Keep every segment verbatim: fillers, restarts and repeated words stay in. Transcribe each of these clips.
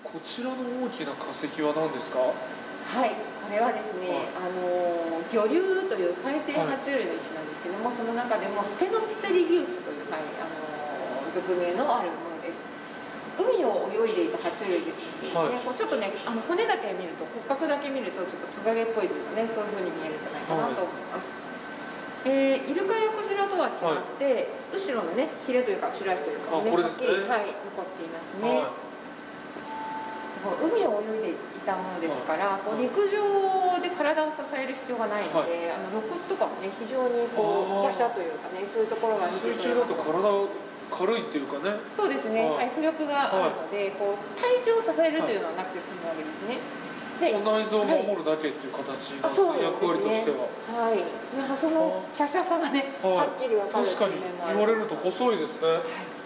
こちらの大きな化石は何ですか？ はい、これはですね、はい、あの魚竜という海生爬虫類の一種なんですけども、はい、その中でもステノピテリギウスという、はい、あの属名のあるものです。海を泳いでいた爬虫類ですのでですね、はい、こうちょっとね、あの骨だけ見ると、骨格だけ見るとちょっとトカゲっぽいというかね、そういう風に見えるんじゃないかなと思います。はい、えー、イルカやクジラとは違って、はい、後ろのね、ヒレというか後ろ足というかね、はっきり、はい、残っていますね。はい、海を泳いでいたものですから、こう陸上で体を支える必要がないので、はい、あの肋骨とかもね非常にこう華奢というかね、そういうところが見て取れます。 水中だと体を軽いっていうかね。 そうですね。はい、浮力があるので、こう体重を支えるというのはなくて済むわけですね。 で、内臓を守るだけっていう形の役割としては。はい。 なんかその華奢さがね、はっきり分かる。 確かに言われると細いですね。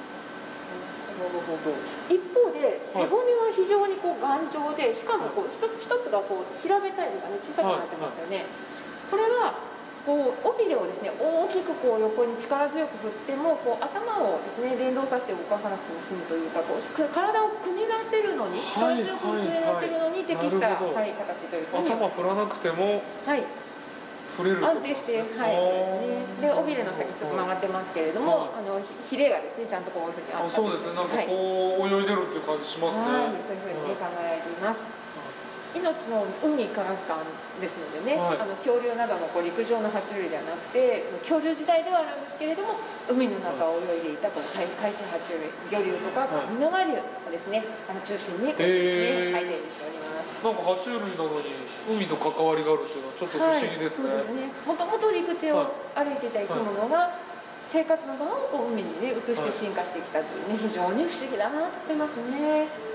一方で背骨は非常にこう頑丈で、しかもこう一つ一つがこう平べったいというかね、小さくなってますよね。これはこう尾びれをですね、大きくこう横に力強く振っても、こう頭をですね連動させて動かさなくても済むというか、こう体をくねらせるのに、力強くくねらせるのに適した、はい、形というか、 頭振らなくても、はい。 安定して、はい、そうですね。で、尾びれの先ちょっと曲がってますけれども、あのヒレがですね、ちゃんとこういうふうにあった。 そうですね。なんかこう泳いでるっていう感じしますね。 はい、そういうふうに考えられています。命の海科学館ですのでね、あの恐竜などのこう陸上の爬虫類ではなくて、その恐竜時代ではあるんですけれども、海の中を泳いでいたこの海生爬虫類、魚竜とか上ノワ竜をですね、あの中心にこうですね、はい、展示しております。 なんか爬虫類なのに海と関わりがあるっていうのはちょっと不思議ですね。はい、そうですね。もともと陸地を歩いていた生き物が生活の場をこう海にね移して進化してきたというね、非常に不思議だなと思いますね。